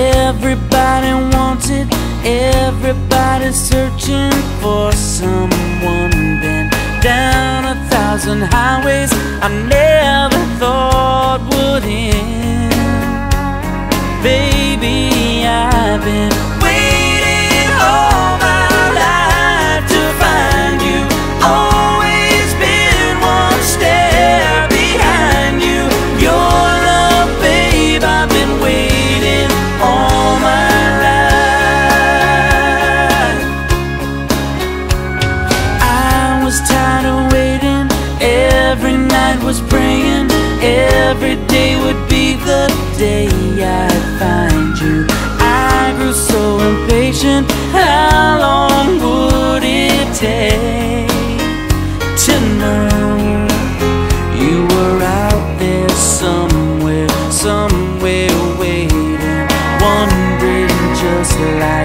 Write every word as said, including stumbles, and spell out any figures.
Everybody wants it, everybody's searching for someone. Been down a thousand highways I never thought would end. Baby, I've been waiting all my life to find you. Always been one step behind you. Your love, babe, I've been waiting all my life. I was tired of waiting, every night was praying, every day would be the day I'd find you. I grew so impatient, how long would it take to know you were out there somewhere, somewhere waiting, wondering just like